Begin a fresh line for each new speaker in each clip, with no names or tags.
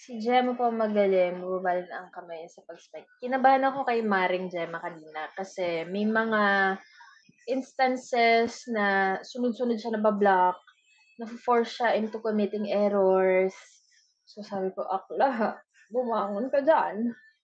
Si Gemma po magaling, bumabalik na ang kamay sa pag-spike. Kinabahan ako kay Maring Gemma kanina kasi may mga instances na sunod-sunod siya naba-block, nafi-force siya into committing errors. So sabi ko, "Akla, bumangon ka diyan."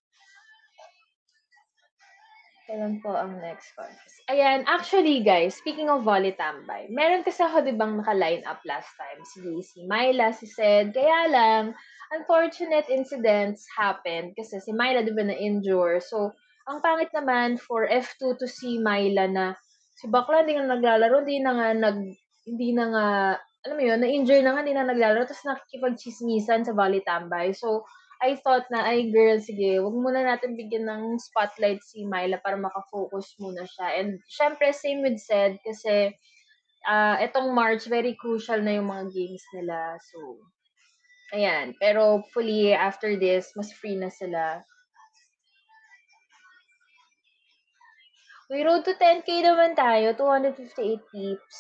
Kailan po ang next contest? Ayan, actually guys, speaking of volley tambay, meron kasi ako 'di bang naka-line up last time, si Myla, si Sed, kaya lang unfortunate incidents happened kasi si Myla 'di ba na-injure. So, ang pangit naman for F2 to see Myla na si bakla hindi na naglalaro, hindi na nga alam mo 'yun, na-injure na nga, hindi na naglalaro tapos nakikipagtsismisan sa volley tambay. So, I thought na, "Ay girl, sige, wag muna natin bigyan ng spotlight si Myla para maka-focus muna siya." And siyempre same with Sed kasi, etong March very crucial na yung mga games nila. So, ayan. Pero hopefully after this mas free na sila. We road to 10K naman tayo, 258 pips.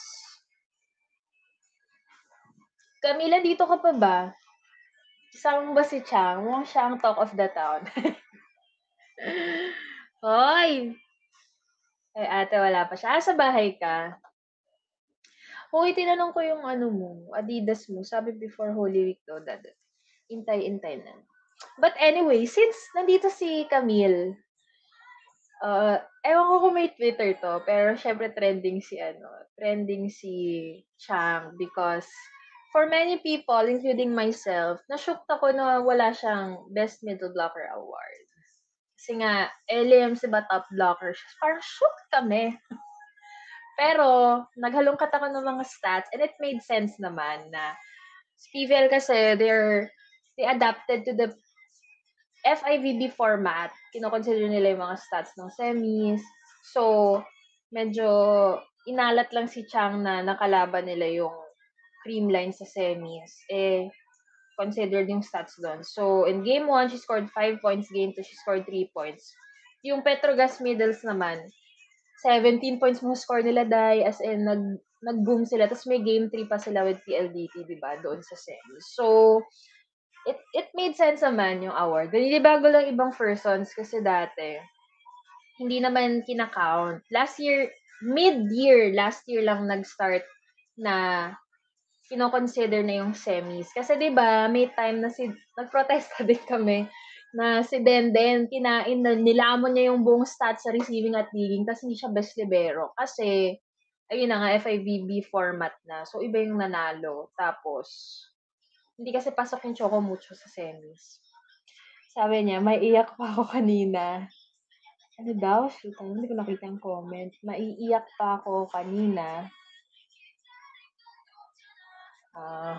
Camila, dito ka pa ba? Kasama mo ba si Chang? Mukhang siya ang talk of the town. Hoy! Ay, ate, wala pa siya. Sa bahay ka? Hoy, tinanong ko yung ano mo, Adidas mo. Sabi before Holy Week daw, intay-intay na. But anyway, since nandito si Camille, ewan ko kung may Twitter 'to, pero siyempre trending si Chang because for many people, including myself, na-shocked ako na wala siyang Best Middle Blocker Award. Kasi nga, LMs, diba, top blocker siya. Parang shocked kami. Pero, naghalongkat ako ng mga stats and it made sense naman na PVL kasi they adapted to the FIVB format. Kino-consider nila yung mga stats ng semis. So, medyo inalat lang si Chang na nakalaban nila yung creamline sa semis. Considered yung stats doon. So, in game 1, she scored 5 points. Game 2, she scored 3 points. Yung Petrogas middles naman, 17 points mo score nila, Dai, as in, nag-boom sila. Tapos may game 3 pa sila with PLDT, di ba, doon sa semis. So, it made sense naman yung award. Naninibago lang ibang persons kasi dati, hindi naman kina-count. Last year lang nag-start na kino-consider na yung semis. Kasi 'di ba, may time na nagprotesta din kami na si Denden kinain na nilamon niya yung buong stats sa receiving at leading tapos hindi siya best libero kasi ayun na nga FIVB format na. So iba yung nanalo. Tapos hindi kasi pasok yung Choco Mucho sa semis. Sabi niya, maiiyak pa ako kanina. Ano daw? Shoot, hindi ko nakita yung comment. Maiiyak pa ako kanina. Ah.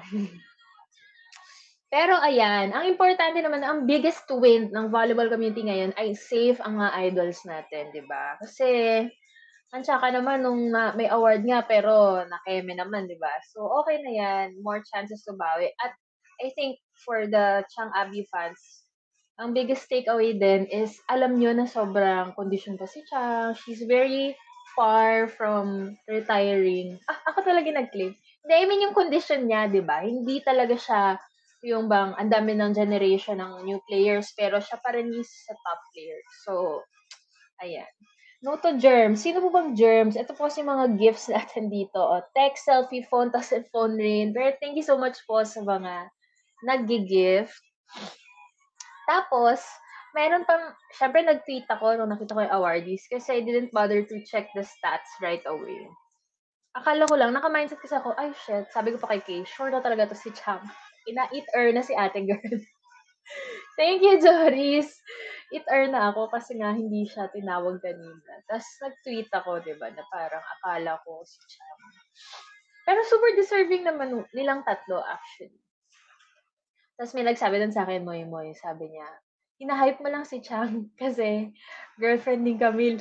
Pero ayan, ang importante naman, ang biggest win ng volleyball community ngayon ay safe ang mga idols natin, 'di ba? Kasi ang tsaka naman nung may award nga pero nakeme naman, 'di ba? So okay na 'yan, more chances to bawi. At I think for the Chang Abi fans, ang biggest takeaway din is alam nyo na sobrang condition pa si Chang. She's very far from retiring. Ako talaga nag-claim. Hindi, I mean yung condition niya, 'di ba? Hindi talaga siya yung bang ang dami ng generation ng new players pero siya pa rin is sa top player. So, ayan. No to germs. Sino po bang germs? Ito po kasi mga gifts natin dito. O, text, selfie, phone, tas and phone rin. Pero thank you so much po sa mga nag-gift. Tapos, meron pang, syempre nag-tweet ako nung nakita ko yung awardees kasi I didn't bother to check the stats right away. Akala ko lang, naka-mindset kasi ako, ay shit, sabi ko pa kay Kay, sure na talaga to si Chang. Ina-eat-er na si ate girl. Thank you, Joris. Eat-er na ako kasi nga hindi siya tinawag kanina. Tapos nag-tweet ako, di ba, na parang akala ko si Chang. Pero super deserving naman nilang tatlo actually. Tapos may nagsabi dun sa akin, Moy Moy, sabi niya, hinahype mo lang si Chang kasi girlfriend ni Camille.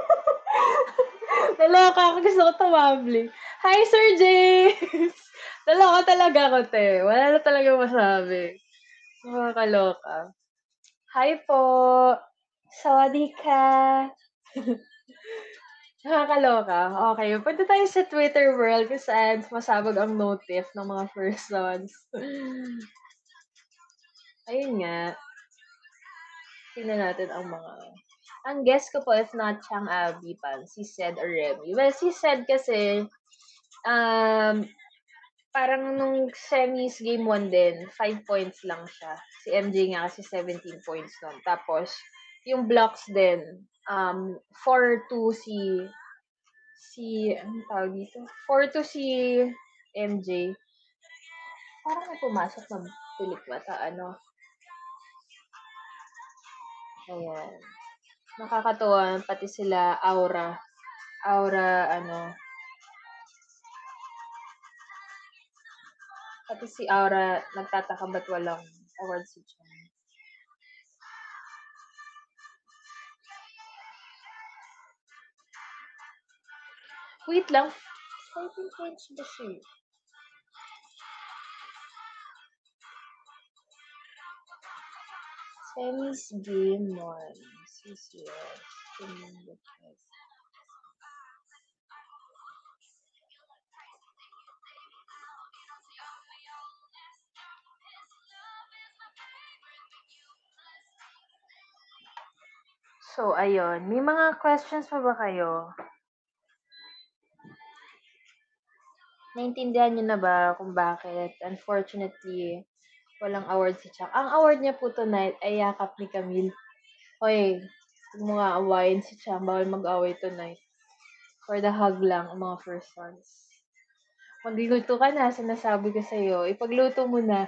Naloka ako, gusto ko tumabli. Hi, Sir James! Naloka talaga ako, te. Wala na talaga masabi. Nakakaloka. Hi po! Sawadee ka! Nakakaloka. Okay, punta tayo sa Twitter world kung saan masabog ang notif ng mga persons. Ayun nga, tingnan natin ang guess ko po if not Chang Abby pa, si Sed or Remy. Well, si Sed kasi, um, parang nung semis game 1 din, 5 points lang siya. Si MJ nga kasi 17 points nun. Tapos, yung blocks din, 4-2 anong tawag dito? 4-2 si MJ. Parang may pumasok na pilik mata, ano. Ayan. Nakakatuwa, pati sila Aura. Pati si Aura, nagtataka ba't walang award si Chang. Wait lang. 14 points ba siya? Semis game 1. CCS. So, ayun. May mga questions pa ba kayo? Naintindihan niyo na ba kung bakit? Unfortunately, walang award si Chuck. Ang award niya po tonight ay yakap ni Camille. Hoy, huwag mo nga awayin si Chuck. Bawal mag-away tonight. For the hug lang, ang mga first ones. Magluluto ka na, sinasabi ko sa'yo. Ipagluto mo na.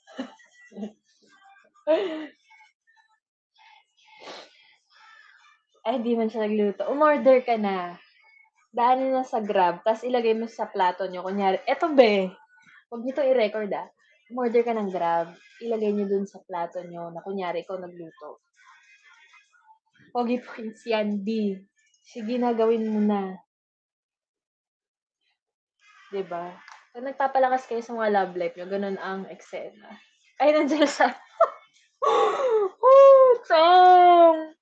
Ay, di man siya nagluto. Umorder ka na. Daanin na sa Grab, tapos ilagay mo sa plato nyo. Kunyari, eto be, huwag nyo itong i-record Umorder ka ng Grab, ilagay nyo dun sa plato nyo na kunyari ikaw nagluto. Pogi points yan, D. Sige na, gawin mo na. Diba? Pag nagpapalakas kayo sa mga love life nyo, ganun ang eksena. Ay, nandiyan sa... Oh, Chong!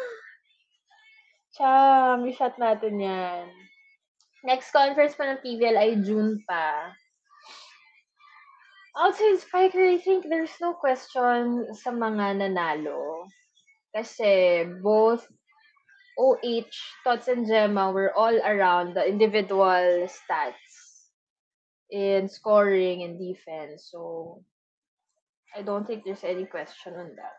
Chong, i-shot natin yan. Next conference pa ng PVL ay June pa. Outside Spiker, I think there's no question sa mga nanalo. Kasi both OH, Tots, and Gemma were all around the individual stats in scoring and defense. So, I don't think there's any question on that.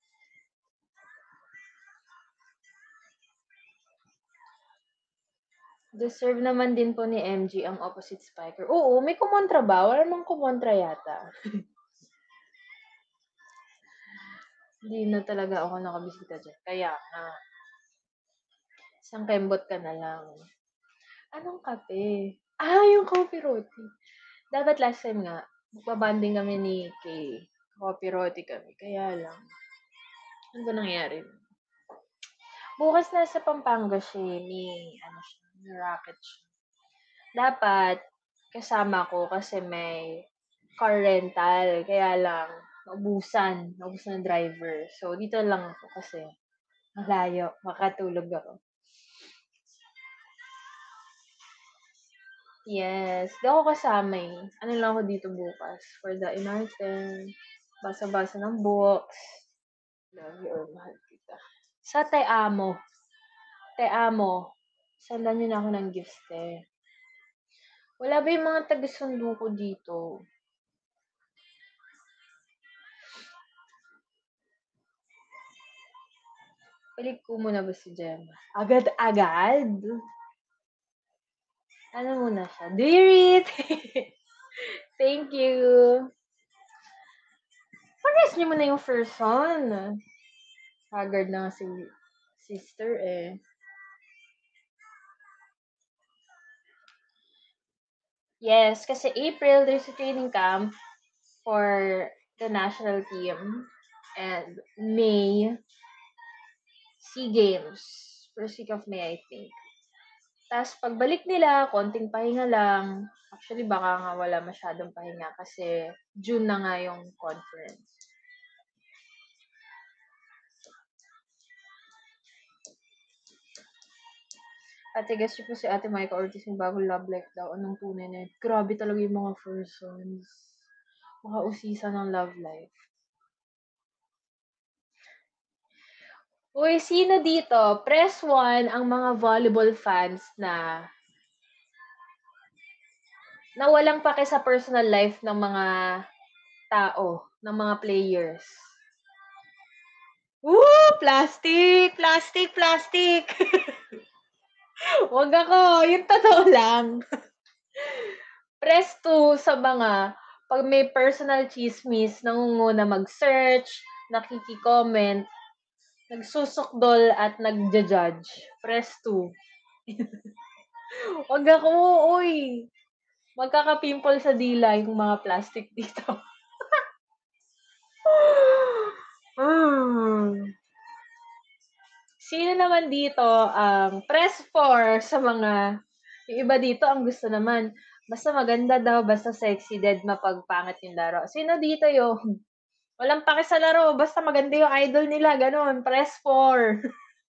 Deserve naman din po ni MG ang opposite spiker. Oo, may kumontra ba? Wala namang kumontra yata. Hindi na talaga ako nakabisita dyan. Kaya nga, isang kembot ka na lang. Anong kape? Yung coffee roti. Dapat last time nga, magpa-bonding kami ni Kay. Coffee roti kami. Kaya lang, ano ba nangyari? Bukas na sa Pampanga siya, may racket siya. Dapat, kasama ko kasi may car rental. Kaya lang, naubusan ng driver. So, dito lang ako kasi malayo, makatulog ako. Yes, di ako kasama eh. Ano lang ako dito bukas for the Inarte, basa-basa ng books. Love you or mahal kita. Sa Te Amo. Te Amo. Sandan niyo na ako ng gifts, te. Wala ba yung mga taga-sundo ko dito? Balik ko muna ba si Gemma? Agad-agad? Ano muna siya? Do you read? Thank you. Pares niyo muna yung first one. Haggard na si sister eh. Yes, kasi April, there's a training camp for the national team. And May, SEA Games. First week of May, I think. Tapos, pagbalik nila, konting pahinga lang. Actually, baka nga wala masyadong pahinga kasi June na nga yung conference. Ate, guess niyo po si Ate Maika Ortiz yung bagong love life daw. Anong tunay na yun? Grabe talaga yung mga persons. Mga usisa ng love life. Uy, sino dito? Press 1 ang mga volleyball fans na walang pake sa personal life ng mga tao, ng mga players. Woo! Plastic! Plastic! Plastic! Wag ako, yung totoo lang. Press 2 sa mga pag may personal chismis, nangunguna mag-search, nakiki-comment, nagsusukdol at nagja-judge. Press 2. Wag ako, uy. Magkaka-pimple sa dila yung mga plastic dito. Sino naman dito ang press 4 sa mga yung iba dito ang gusto naman, basta maganda daw, basta sexy, dead mapagpangit yung laro. Sino dito yung walang pake sa laro, basta maganda yung idol nila, gano'n, press 4.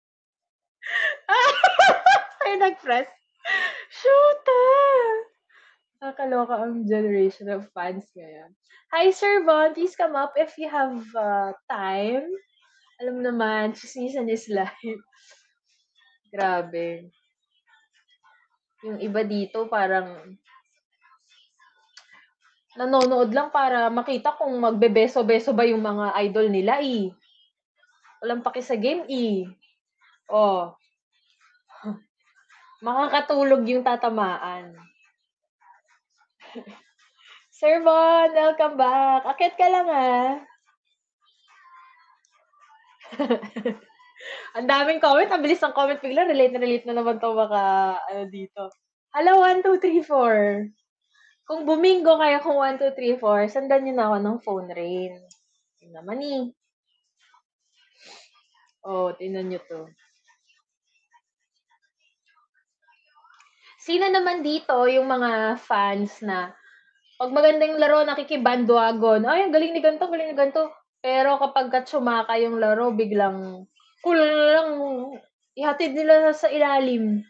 Ay, nag-press. Shoota! Nakakaloka ang generation of fans ngayon. Hi, Sir Von. Please come up if you have time. Alam mo naman, chismisan is life. Grabe. Yung iba dito parang nanonood lang para makita kung magbebeso-beso ba yung mga idol nila eh. Walang paki sa game eh. Oh, makakatulog yung tatamaan. Sir Von, welcome back. Akit ka lang ah. Ang daming comment, ang bilis ng comment bigla. Relate na naman to baka dito. Hello, 1, 2, 3, 4. Kung bumingo kayo kung 1, 2, 3, 4, sandan nyo na ako ng phone rain. Yun naman eh. Oh, tingnan nyo to. Sino naman dito yung mga fans na pag maganda yung laro, nakikibandwagon. Ay, ang galing ni ganito, galing ni ganito. Pero kapag tsumaka yung laro, biglang lang ihatid nila sa ilalim.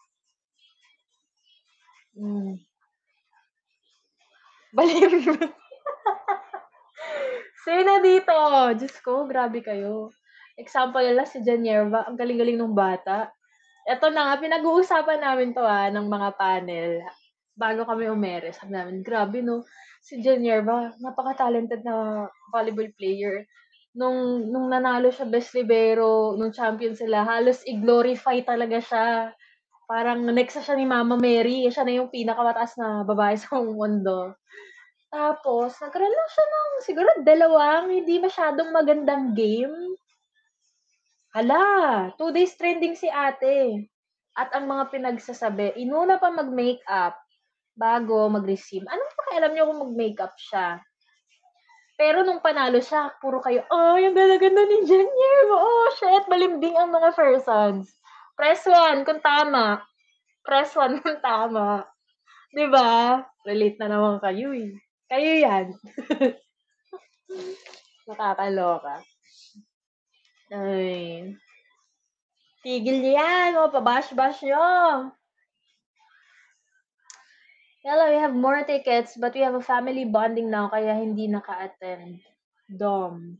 Baliw. Sino dito? Diyos ko, grabe kayo. Example nila si Janierva, ang galing-galing ng bata. Eto na nga, pinag-uusapan namin to ng mga panel. Bago kami umere, sabi namin, grabe no, si Janierva, napaka-talented na volleyball player. Nung nanalo siya Best Libero, nung champion sila, halos i-glorify talaga siya. Parang next na siya ni Mama Mary, siya na yung pinakamataas na babae sa mundo. Tapos, nagkaroon lang siya ng siguro dalawang hindi masyadong magandang game. Hala, 2 days trending si ate. At ang mga pinagsasabi, inuna pa mag-makeup bago mag-resume. Anong pakialam niyo kung mag-makeup siya? Pero nung panalo siya, puro kayo, ay, ang ganda-ganda ni Janier. Oh, shit, balimbing ang mga persons. Press 1 kung tama. Press 1 kung tama. 'Di ba? Relate na naman kayo eh. Kayo yan. Nakakaloka. Ay. Tigil niyo yan. O, pabash-bash nyo. Hello, we have more tickets, but we have a family bonding now, kaya hindi naka-attend. Dom.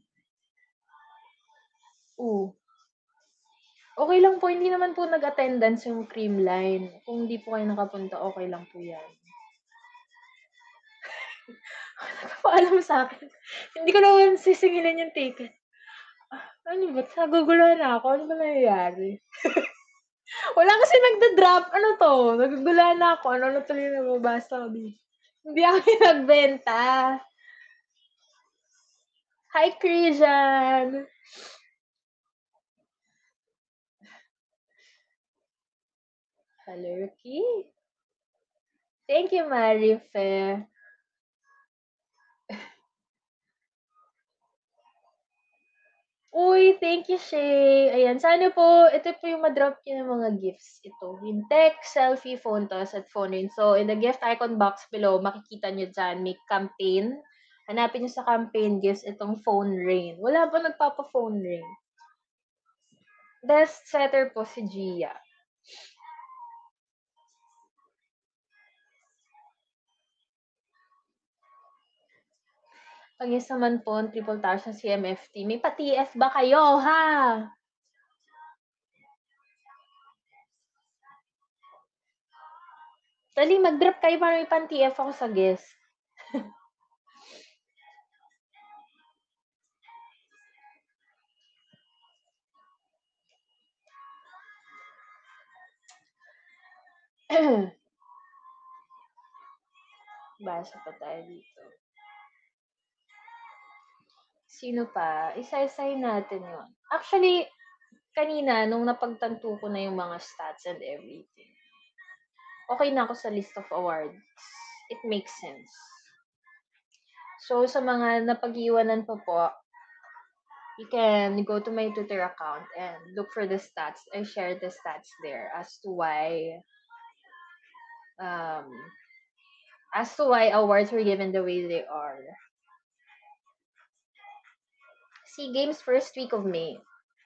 Oo. Okay lang po, hindi naman po nag-attendance yung Creamline. Kung hindi po kayo nakapunta, okay lang po yan. Nagpapaalam sa akin. Hindi ko naman sisingilin yung ticket. Ano ba? Naguguluhan na ako. Ano ba nangyayari? Wala kasi nagda-drop. Ano to? Naguguluhan na ako. Ano na tuloy na mabasa ko dito? Hindi ako yung nagbenta. Hi, Christian! Halerky? Thank you, Marife. Uy, thank you, Shay. Ayan, sana po, ito po yung ma-drop niyo ng mga gifts. Ito, yung text, selfie, phone toss, at phone ring. So, in the gift icon box below, makikita niyo dyan, may campaign. Hanapin niyo sa campaign gifts itong phone ring. Wala pa nagpapa-phone ring. Best setter po si Gia. Pag yes naman po, triple tower sa CMFT. May pa-TF ba kayo, ha? Dali, mag-drop kayo para may pan-TF ako sa guest. Basa pa tayo dito. Sino pa? Isa-isahin natin yun. Actually, kanina, nung napagtanto ko na yung mga stats and everything, okay na ako sa list of awards. It makes sense. So, sa mga napag-iwanan pa po, you can go to my Twitter account and look for the stats. I share the stats there um, as to why awards were given the way they are. SEA Games first week of May.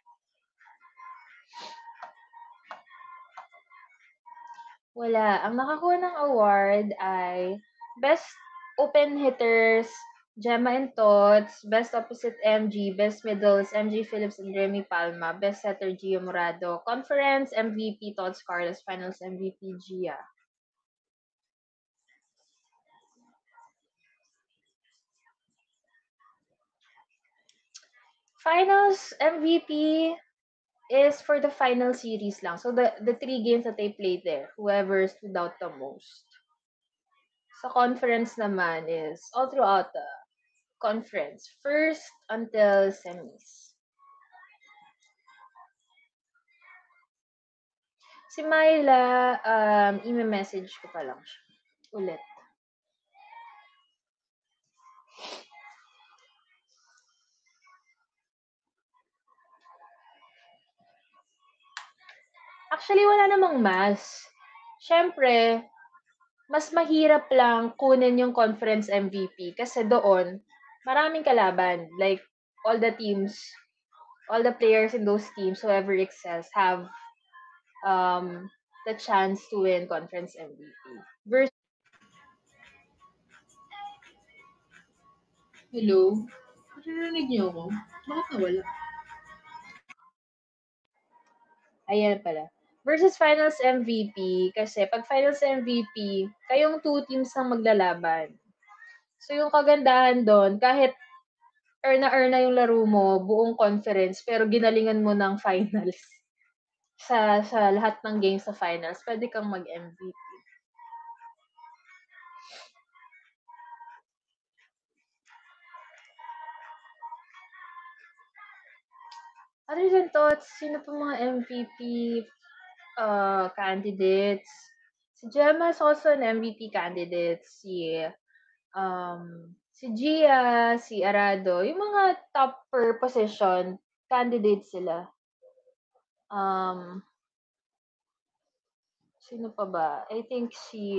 Wala. Ang nakakuha ng award ay Best Open Hitters, Gemma and Tots, Best Opposite MG, Best Middles, MG Phillips and Remy Palma, Best Setter Gio Morado, Conference MVP Tots Carlos, Finals MVP Gia. Finals MVP is for the final series lang. So the 3 games that they played there, whoever stood out the most. Sa conference naman is all throughout the conference, first until semis. Si Myla, i-message ko pa lang siya ulit. Actually, wala namang mas. Siyempre, mas mahirap lang kunin yung conference MVP kasi doon, maraming kalaban. Like, all the teams, all the players in those teams, whoever excels, have the chance to win conference MVP.
Hello? Naririnig niyo ako? Bakit nawala?
Ayan pala. Versus Finals MVP, kasi pag Finals MVP, kayong 2 teams ang maglalaban. So, yung kagandahan doon, kahit earn na yung laro mo, buong conference, pero ginalingan mo ng finals. Sa lahat ng games sa finals, pwede kang mag-MVP. Other than thoughts, sino pa mga MVP candidates? Si Gemma is also an MVP candidate. Si Gia, si Arado, yung mga top per position, candidates sila. Sino pa ba? I think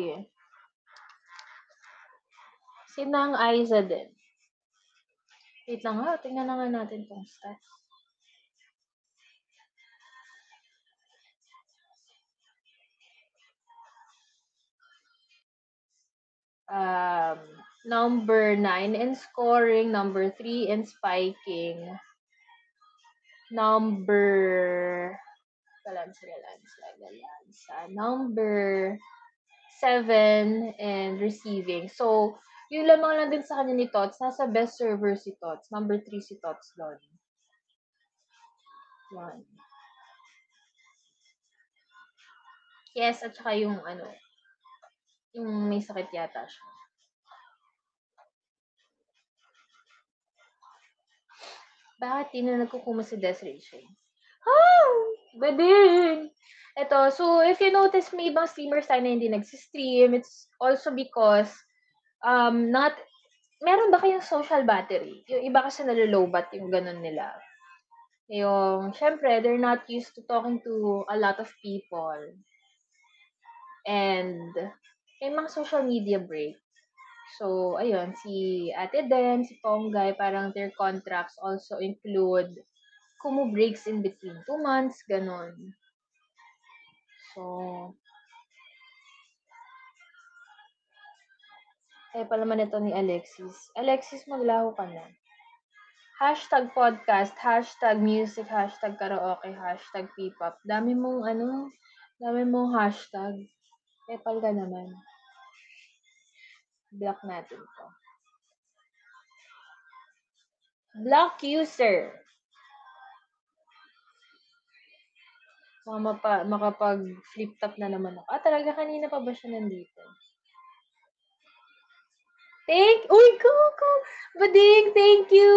si Nang Aiza din. Wait lang ha, tingnan na nga natin tong stats. Number 9 in scoring, number 3 in spiking, number number 7 in receiving. So, yung lamang lang din sa kanya ni Tots, nasa best server si Tots. Number 3 si Tots doon. Yan. Yes, at saka yung yung may sakit yata siya. Bakit di na nagkukuma si Desiree Shane? Bading! Eto, so if you notice may ibang streamers tayo na hindi nagsistream, it's also because not meron ba kayong social battery? Yung iba kasi nalolobat yung ganun nila. Yung, syempre, they're not used to talking to a lot of people. And, may mga social media break. So, ayun, si Ate Den, si Ponggay, parang their contracts also include kumu breaks in between 2 months, ganun. So, pa naman ito ni Alexis. Alexis, maglaho ka na. Hashtag podcast, hashtag music, hashtag karaoke, hashtag P-pop. Dami mong hashtag. Epal ka naman. Block natin to. Block user. Makapag-flip top na naman ako. Talaga kanina pa ba siya nandito? Uy, go! Bading, thank you!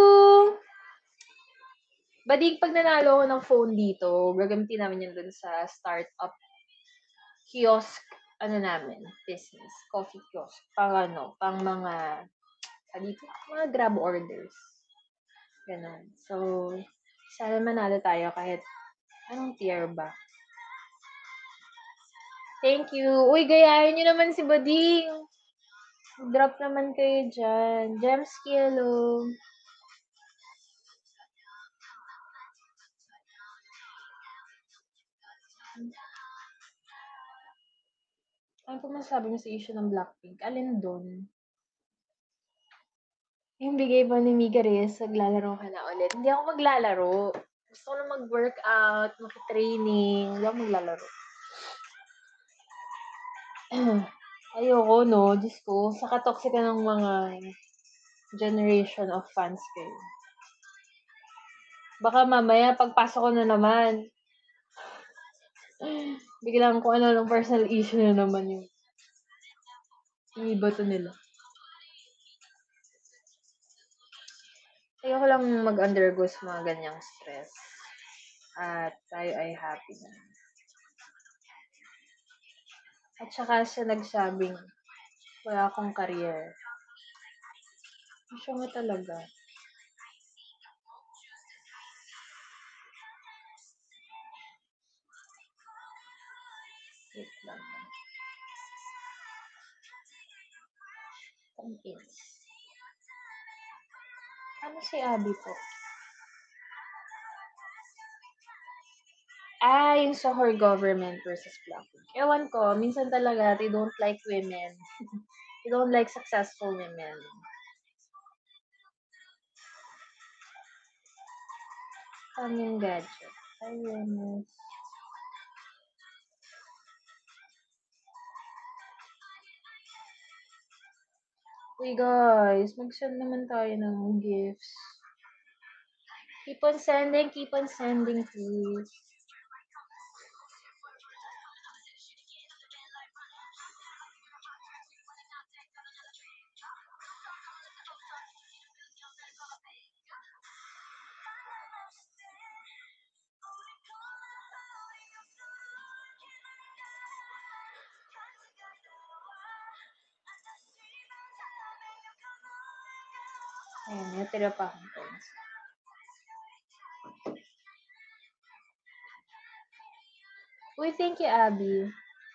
Bading, pag nanalo ako ng phone dito, gagamitin namin yan dun sa startup kiosk, namin, business, coffee kiosk, pang mga, dito, mga grab orders. Ganon. So, sana manalo tayo kahit anong tier ba. Thank you. Uy, gayahin nyo naman si Bading. Drop naman kayo dyan. Gems Kilo. Ano po masasabi mo sa issue ng Blackpink? Alin doon? Yung bigay ba ni Mika Reyes, maglalaro ka na ulit? Hindi ako maglalaro. Gusto ko na mag-workout, mag-training. Hindi ako maglalaro. Ayoko, no? Diyos ko, saka toxic ng mga generation of fans kayo. Baka mamaya, pagpasok ko na naman, biglang kung ano ng personal issue na naman yung ibato nila. Ayoko lang mag-undergo sa mga ganyang stress. At tayo ay happy na. At saka siya nagsabing, wala akong career. Siya nga talaga. Wait lang. Convince. Ano si Abby po? Yung sa her government versus Blackpink. Ewan ko, minsan talaga, they don't like women. They don't like successful women. Kaming gadget. Awareness. Uy guys, mag-send naman tayo ng gifts. Keep on sending please. Ayan, natira pa akong pens. Uy, thank you, Abby.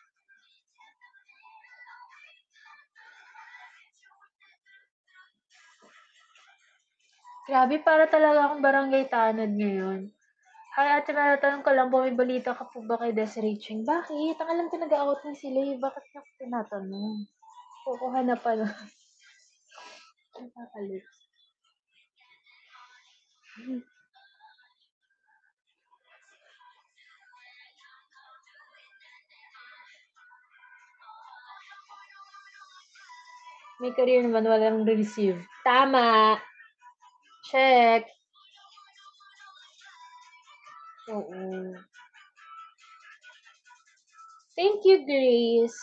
Grabe, para talaga akong barangay tanod ngayon. Hi, ate, tinatanong ko lang, may balita ka po ba kay Desiree Ching? Bakit? Ang alam ko nag-aawat ng sila eh. Bakit niya ako tinatanong? Kukuha na pa na. Nakakalit. May career naman, walang receive. Tama! Check! Oo. Thank you, Grace!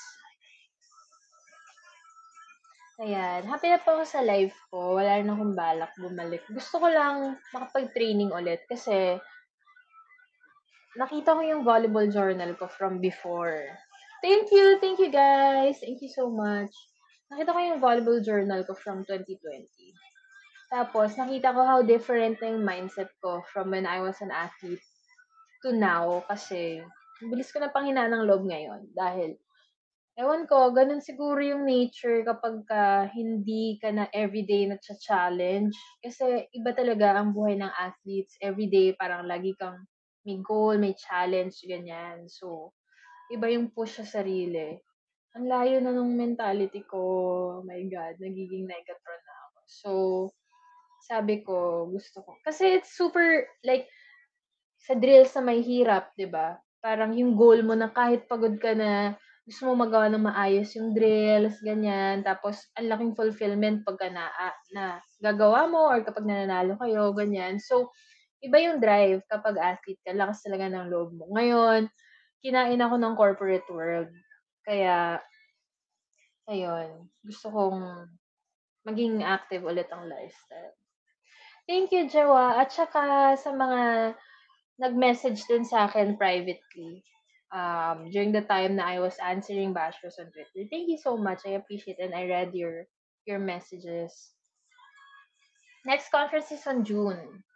Ayan, happy na po ako sa life ko. Wala rin akong balak bumalik. Gusto ko lang makapag-training ulit kasi nakita ko yung volleyball journal ko from before. Thank you guys. Thank you so much. Nakita ko yung volleyball journal ko from 2020. Tapos, nakita ko how different na yung mindset ko from when I was an athlete to now kasi bilis ko na panghinaan ng loob ngayon dahil ewan ko, ganun siguro yung nature kapag hindi ka na everyday challenge. Kasi iba talaga ang buhay ng athletes. Everyday, parang lagi kang may goal, may challenge, ganyan. So, iba yung push sa sarili. Ang layo na nung mentality ko. Oh my God, nagiging Negatron na ako. So, sabi ko, gusto ko. Kasi it's super, like, sa drills na may hirap, 'di ba? Parang yung goal mo na kahit pagod ka na, gusto mo magawa ng maayos yung drills, ganyan. Tapos, ang laking fulfillment pagka na gagawa mo or kapag nananalo kayo, ganyan. So, iba yung drive kapag athlete ka. Lakas talaga ng loob mo. Ngayon, kinain ako ng corporate world. Kaya, ayun, gusto kong maging active ulit ang lifestyle. Thank you, Jawa. At saka sa mga nag-message din sa akin privately during the time na I was answering bashers on Twitter. Thank you so much. I appreciate and I read your messages. Next conference is on June.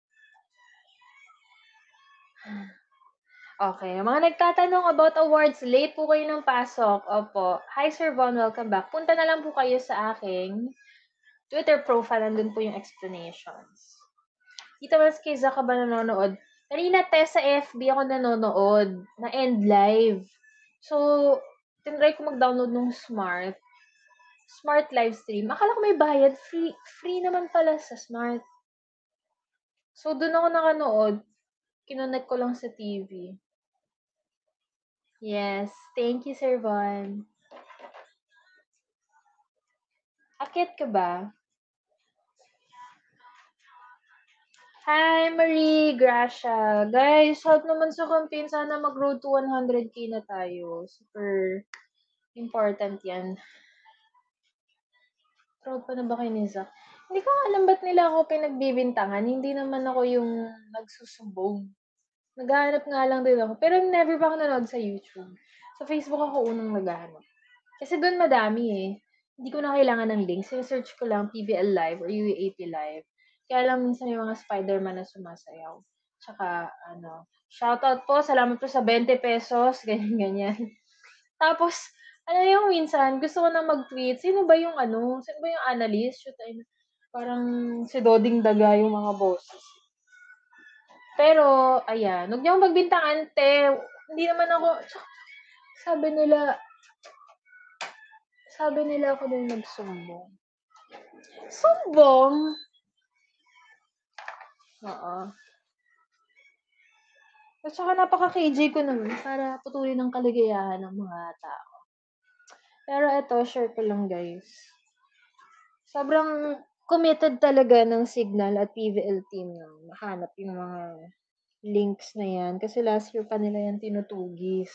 Okay. Mga nagtatanong about awards, late po kayo ng pasok. Opo. Hi, Sir Von. Welcome back. Punta na lang po kayo sa aking Twitter profile. Nandun po yung explanations. Tita Maskiza ka ba nanonood? Kanina, Tess, sa FB ako nanonood. Na-end live. So, tinry ko mag-download ng Smart live stream. Akala ko may bayad. Free naman pala sa Smart. So, doon ako nakanood. Kinonect ko lang sa TV. Yes. Thank you, Sir Von. Akit ka ba? Hi, Marie, Gracia. Guys, help naman sa campaign. Sana mag-road to 100k na tayo. Super important yan. Proud pa na ba kay ni Zac? Hindi ko alam ba't nila ako pinagbibintangan. Hindi naman ako yung nagsusumbong. Naghahanap nga lang din ako. Pero never pa ako nanood sa YouTube. Sa Facebook ako unang naghahanap. Kasi doon madami eh. Hindi ko na kailangan ng link. Sinesearch ko lang PBL Live or UAAP Live. Kaya lang minsan may mga Spider-Man na sumasayaw. Tsaka, shoutout po. Salamat po sa 20 pesos. Ganyan-ganyan. Tapos, yung minsan, gusto ko na mag-tweet. Sino ba yung analyst? Shoot, parang si Doding Daga yung mga boses. Pero, ayan, huwag niyo akong magbintangan, te. Hindi naman ako, sabi nila ako din nagsumbong. Sumbong? Oo. At saka napaka-KJ ko naman para putulin ang kaligayahan ng mga tao. Pero eto, share ko lang guys. Sobrang committed talaga ng Signal at PVL team na mahanap yung mga links na yan. Kasi last year pa nila yan tinutugis.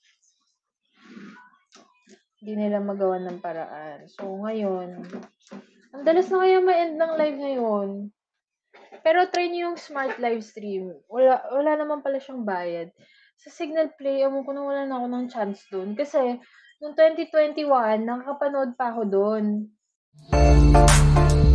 Hindi nila magawa ng paraan. So, ngayon, ang dalas na kaya ma-end ng live ngayon. Pero try nyo yung smart live stream. Wala naman pala siyang bayad. Sa Signal Play, alam ko na wala na ako ng chance doon. Kasi, noong 2021, nakakapanood pa ako doon.